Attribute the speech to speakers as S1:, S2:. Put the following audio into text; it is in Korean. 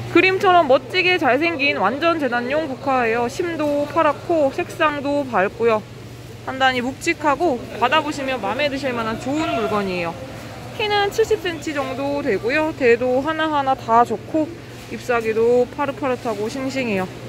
S1: 그림처럼 멋지게 잘생긴 완전 재단용 국화예요. 심도 파랗고 색상도 밝고요. 단단히 묵직하고 받아보시면 마음에 드실 만한 좋은 물건이에요. 키는 70cm 정도 되고요. 대도 하나하나 다 좋고 잎사귀도 파릇파릇하고 싱싱해요.